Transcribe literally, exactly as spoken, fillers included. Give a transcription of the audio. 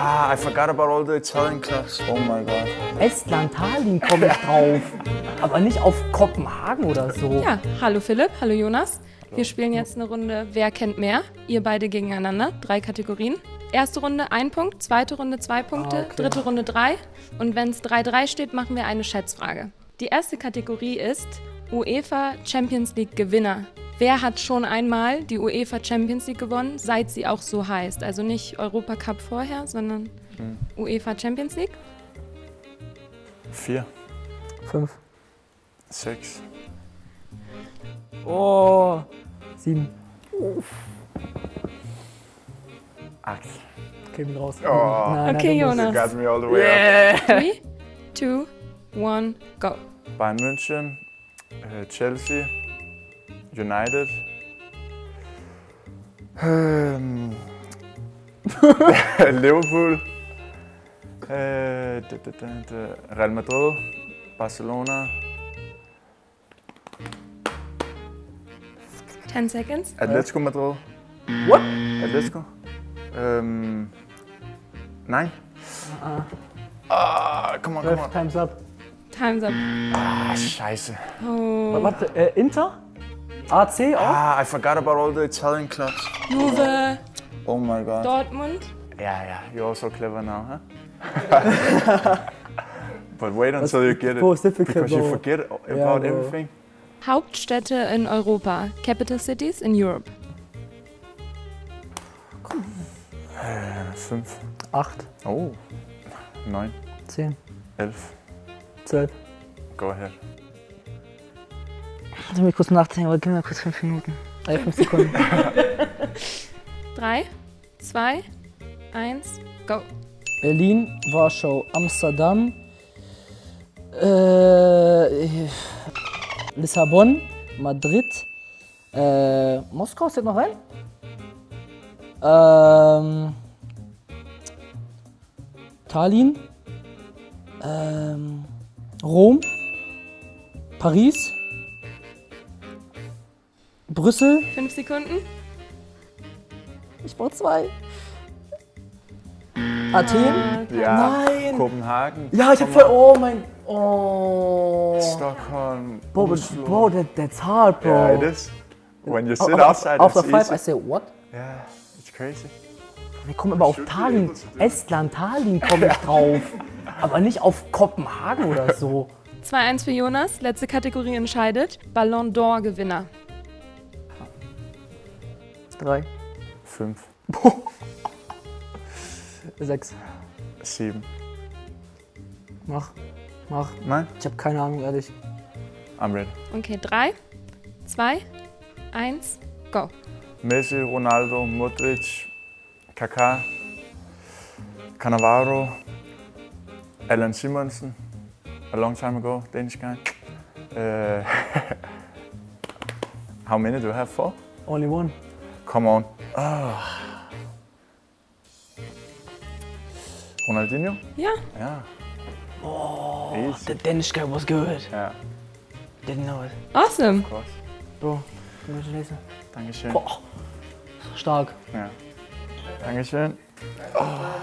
Ah, I forgot about all the Italian clubs. Oh my god. Estland, Tallinn komme ich drauf. Aber nicht auf Kopenhagen oder so. Ja, hallo Philipp, hallo Jonas. Wir spielen jetzt eine Runde Wer kennt mehr? Ihr beide gegeneinander, drei Kategorien. Erste Runde ein Punkt, zweite Runde zwei Punkte, Ah, okay. dritte Runde drei. Und wenn es drei drei steht, machen wir eine Schätzfrage. Die erste Kategorie ist UEFA Champions League Gewinner. Wer hat schon einmal die UEFA Champions League gewonnen, seit sie auch so heißt? Also nicht Europa Cup vorher, sondern Hm. UEFA Champions League. Vier, Fünf. sechs, Oh. Sieben. acht. Okay, bin raus. Oh. Nein, Okay, nein, du Jonas. You got me all the way up. Yeah. Three, two, one, go. Bayern München, äh, Chelsea, United, ähm, Liverpool, äh, d- d- d- d- Real Madrid, Barcelona, Ten seconds. Atletico Madrid. What? Atletico? Ähm, nein. Ah, Ah, komm on, komm Ref, on. time's up. Time's up. Ah, scheiße. Oh. Warte, äh, Inter? A C auch? Ah, I forgot about all the Italian clubs. Juve, Oh my god. Dortmund. Yeah, yeah, you're also clever now, huh? But wait until you get it, Bro, it's difficult, because you bro. forget about Yeah, bro. everything. Hauptstädte in Europa. Capital Cities in Europe. Äh, fünf. Acht. Oh, neun, Zehn. elf. Zwölf. Go ahead. Lass mich kurz nachdenken, aber gib mir kurz fünf Minuten. Äh, fünf Sekunden. Drei, zwei, eins, go. Berlin, Warschau, Amsterdam, äh, Lissabon, Madrid, äh, Moskau, ist das noch rein? Ähm, Tallinn, ähm, Rom, Paris, Brüssel. Fünf Sekunden. Ich brauche zwei. Athen? Ja, Nein. Kopenhagen. Ja, ich hab voll. Oh mein. Oh. Stockholm. Bro, but, Oslo. bro that, that's hard, bro. Yeah, it is. When you sit After- outside, After it's five, easy. I say, what? Yeah, it's crazy. Wir kommen aber auf Tallinn. Estland, Tallinn komme ich drauf. Aber nicht auf Kopenhagen oder so. zwei eins für Jonas. Letzte Kategorie entscheidet. Ballon d'Or Gewinner. Drei, Fünf, sechs. sieben. Mach, mach. Nein? Ich habe keine Ahnung, ehrlich. I'm ready. Okay, drei, zwei, eins, go. Messi, Ronaldo, Modric, Kaká, Cannavaro, Allan Simonsen, a long time ago, Danish guy. Uh, how many do you have? Four? Only one. Come on. Oh. Ronaldinho? Ja. Ja. Oh, Easy. the Danish guy was good. Ja, Didn't know it. Awesome. of course. Bro, congratulations. Dankeschön. Boah, stark. Ja. Dankeschön.